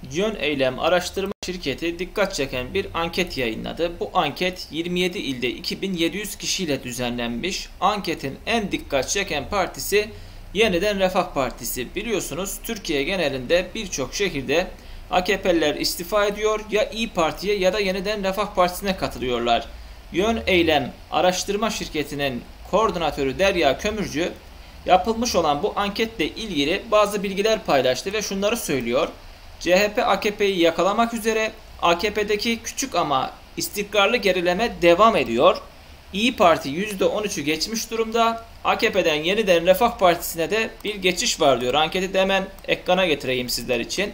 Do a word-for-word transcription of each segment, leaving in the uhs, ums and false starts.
Yön Eylem Araştırma Şirketi dikkat çeken bir anket yayınladı. Bu anket yirmi yedi ilde iki bin yedi yüz kişiyle düzenlenmiş. Anketin en dikkat çeken partisi Yeniden Refah Partisi. Biliyorsunuz Türkiye genelinde birçok şehirde A K P'liler istifa ediyor, ya İyi Parti'ye ya da Yeniden Refah Partisi'ne katılıyorlar. Yön Eylem Araştırma Şirketi'nin koordinatörü Derya Kömürcü yapılmış olan bu anketle ilgili bazı bilgiler paylaştı ve şunları söylüyor. C H P A K P'yi yakalamak üzere, A K P'deki küçük ama istikrarlı gerileme devam ediyor. İyi Parti yüzde on üçü geçmiş durumda. A K P'den Yeniden Refah Partisi'ne de bir geçiş var diyor. Anketi de hemen ekrana getireyim sizler için.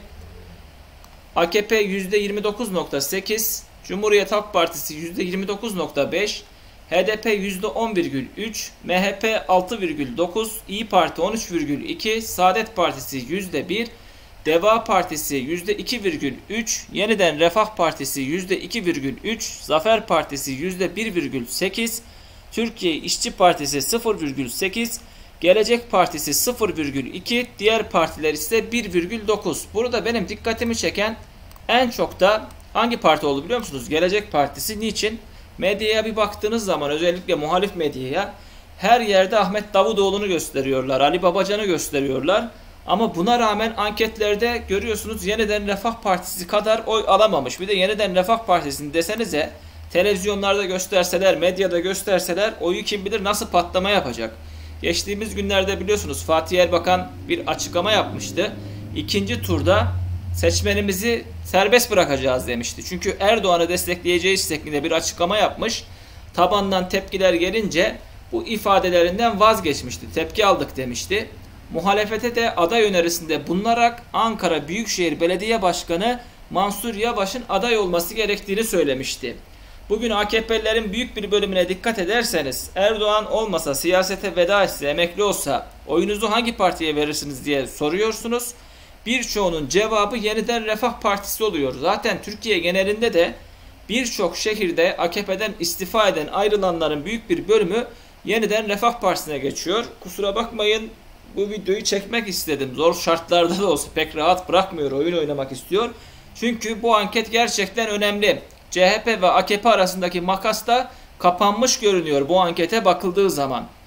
A K P yüzde yirmi dokuz nokta sekiz, Cumhuriyet Halk Partisi yüzde yirmi dokuz nokta beş, H D P yüzde on virgül üç, M H P altı virgül dokuz, İyi Parti on üç virgül iki, Saadet Partisi yüzde bir, Deva Partisi yüzde iki virgül üç, Yeniden Refah Partisi yüzde iki virgül üç, Zafer Partisi yüzde bir virgül sekiz, Türkiye İşçi Partisi sıfır virgül sekiz, Gelecek Partisi sıfır virgül iki, diğer partiler ise bir virgül dokuz. Burada benim dikkatimi çeken en çok da hangi parti oldu biliyor musunuz? Gelecek Partisi. Niçin? Medyaya bir baktığınız zaman, özellikle muhalif medyaya, her yerde Ahmet Davutoğlu'nu gösteriyorlar, Ali Babacan'ı gösteriyorlar. Ama buna rağmen anketlerde görüyorsunuz Yeniden Refah Partisi kadar oy alamamış. Bir de Yeniden Refah Partisi'ni desenize, televizyonlarda gösterseler, medyada gösterseler oyu kim bilir nasıl patlama yapacak. Geçtiğimiz günlerde biliyorsunuz Fatih Erbakan bir açıklama yapmıştı. İkinci turda seçmenimizi serbest bırakacağız demişti. Çünkü Erdoğan'ı destekleyeceği şeklinde bir açıklama yapmış. Tabandan tepkiler gelince bu ifadelerinden vazgeçmişti. Tepki aldık demişti. Muhalefete de aday önerisinde bulunarak Ankara Büyükşehir Belediye Başkanı Mansur Yavaş'ın aday olması gerektiğini söylemişti. Bugün A K P'lilerin büyük bir bölümüne dikkat ederseniz, Erdoğan olmasa, siyasete veda etse, emekli olsa oyunuzu hangi partiye verirsiniz diye soruyorsunuz. Birçoğunun cevabı Yeniden Refah Partisi oluyor. Zaten Türkiye genelinde de birçok şehirde A K P'den istifa eden, ayrılanların büyük bir bölümü Yeniden Refah Partisi'ne geçiyor. Kusura bakmayın, bu videoyu çekmek istedim. Zor şartlarda da olsa pek rahat bırakmıyor, oyun oynamak istiyor. Çünkü bu anket gerçekten önemli. C H P ve A K P arasındaki makas da kapanmış görünüyor bu ankete bakıldığı zaman.